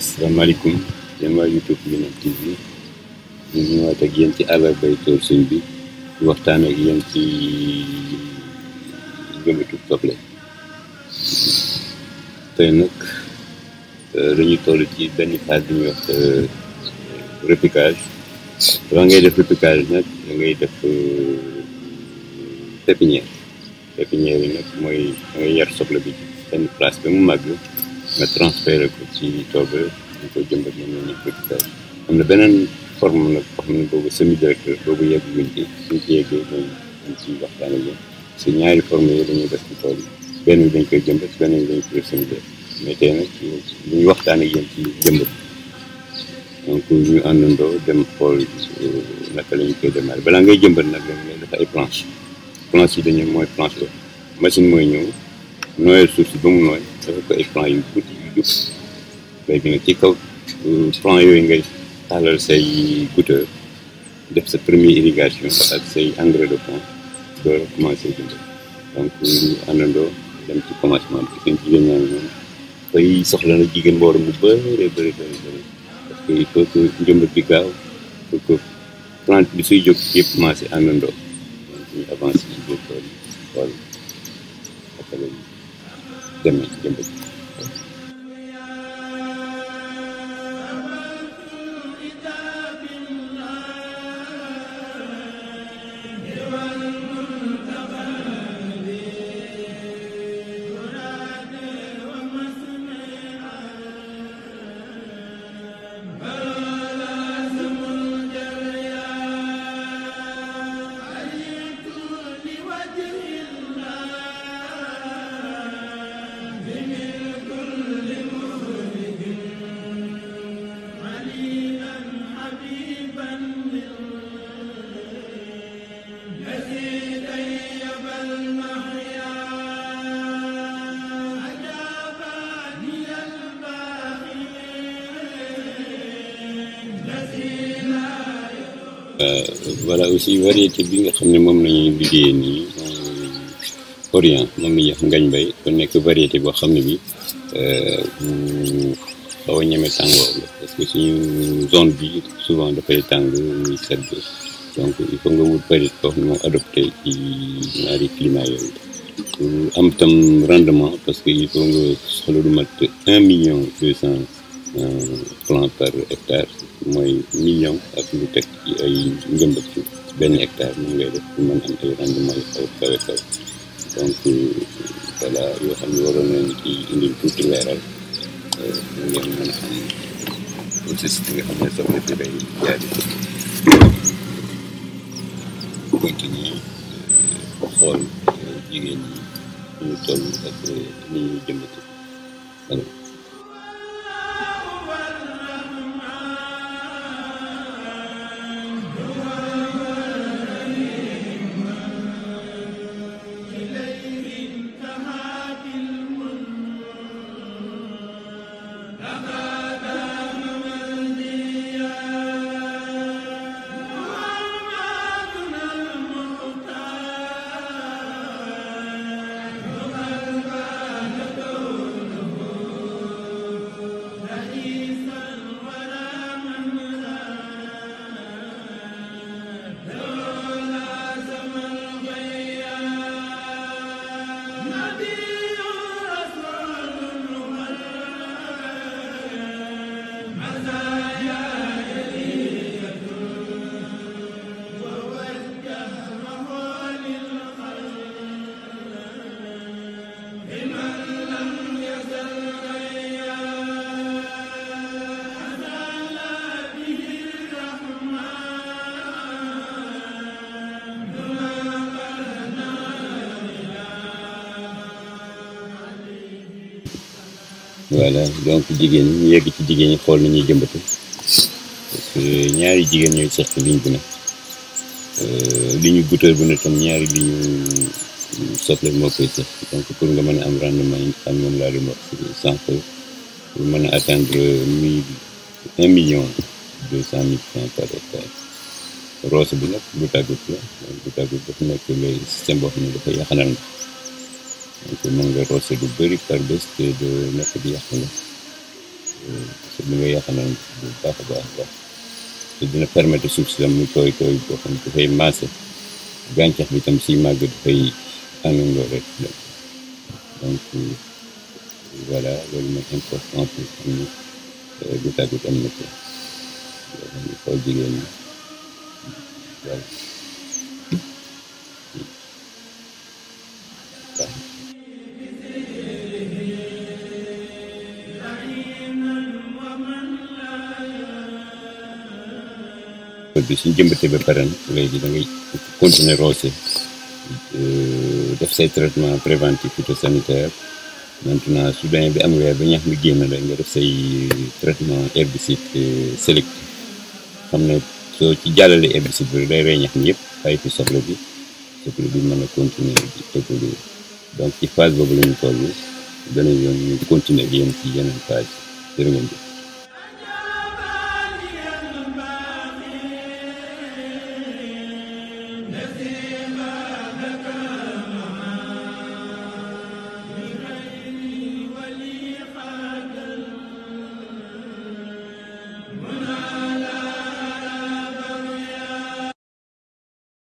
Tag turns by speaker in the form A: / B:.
A: asalaamaaleykum yéen waa YouTube Minane TV ñu ñëwaat ak yéen ci àllarbay tool suñ bi waxtaan ak yéen ci jëmbatu soble. tey nag dañuy toll ci benn phase bi ñuy wax repiquage. avant ngay def repiquage nag da ngay def pépinière yi nag mooy da ngay yar soble bi ci benn place ba mu màgg nga transféré ko ci tool ba ñu koy jëmbat moom la ñuy repiquage. am na beneen forme nag boo xam ne boobu semi directeur boobu yegg guñ ci suñ ci yeggee ñu ci waxtaan ak yéen si ñaari forme yi dañuy def ci tool yi benn bi dañ koy jëmbat beneen bi dañ koy def semi directeur mais tey nag ñu waxtaan ak yéen ci jëmbat. donc ñu àndandoo dem xool naka la ñu koy démarrer balaa ngay jëmbat nag da ngay def ay planche yi dañu mooy planche la machine mooy ñëw nooyal suuf si ba mu nooy dafa ko ay plan yu tuuti yu jub léegi nag ci kaw plan yooyu ngay tàllal say goutteur def sa première irrigation ak say engrais de fond door a commencé jëmbat. donc ñu àndandoo dem ci commencement bi seen jigéen ñaa ngi noonu fay soxla na jigéen mboor mu bëri parce que il faut que njëmbat bi gaaw pour que plante bi suy jóg yëpp commencé àndandoo donc ñu avancé ci biir tool yi xool naka la demee ci jëmbat bi. voilà aussi variété bi nga xam ne moom lañuy liggéeyee nii Orient moom la ñuy wax ngañ bay kon nekk variété boo xam ne bi bu xaw a ñeme tàngoor la parce que suñu zone bi souvent dafay tàng muy sedd donc il faut nga wut variété boo xam ne moo adopté ci ñaari climat yooyu pour am tam rendement parce que il faut nga soxla lu mat 1,2 million plants par hectare mooy million ak lu teg ci ay njëmbat ci benn hectare moom ngay def pour mën am ay rendement yu xaw kawe donc voilà yoo xam ne waroon nañ ci indil tuuti leeral ngeen mën a xam processus bi nga xam ne soxla si day jaari continuer xool jigéen ñi ñu toll ak ni ñuy jëmbati. voilà donc jigéen ñi ñu yegg ci jigéen ñi xool nañuy jëmbatu parce que ñaari jigéen ñooy seq liñ bu ne li ñu goutteur bu ne tam ñaari li ñu soble moo koy seq donc pour nga mën a am rendement yi xam moom laa doon wax sànq pour mën a atteindre 1,2 million par hectare. roose bi nag bu tàggut la bu tàggut dafa nekk le système boo xam ne dafay yaxanal ndox donc mën nga roose lu bëri par bés te de nekk di yàq ndox parce que bi nga yaxanal bu baax a baax a baax te dina permettre suuf si tam mu tooy tooy boo xam ne dafay maase gàncax bi tam si màgg dafay àndandoo rek donc voilà loolu mooy important pour xam ne goutte à goutte am na ko yoo xam ne xool jigéen ñi voilà. bi suñ jëmbatee ba pare léegi da ngay continuer roose def say traitement préventif phytosanitaire maintenant su demee bi am weer ba ñax mi génn la nga def say traitement herbicide sélectif xam ne soo ci jàllale herbicide bi day rey ñax mi yëpp bàyyi fi soxla bi mën a continuer di évoluer donc ci phase boobu la ñu toll beneen yoon ñu continuer ak yéen ci yeneen phase jërë ngeen jëf